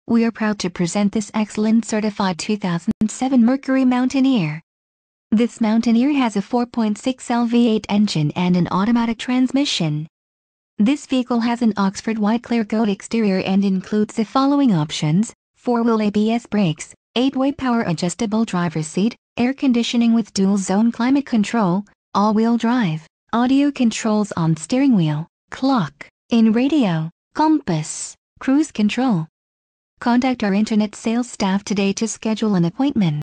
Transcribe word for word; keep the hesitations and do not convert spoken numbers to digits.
We are proud to present this excellent certified two thousand seven Mercury Mountaineer. This Mountaineer has a four point six liter V eight engine and an automatic transmission. This vehicle has an Oxford white Clearcoat exterior and includes the following options: four-wheel A B S brakes, eight-way power adjustable driver's seat, air conditioning with dual-zone climate control, all-wheel drive, audio controls on steering wheel, clock, in radio, compass, cruise control. Contact our internet sales staff today to schedule an appointment.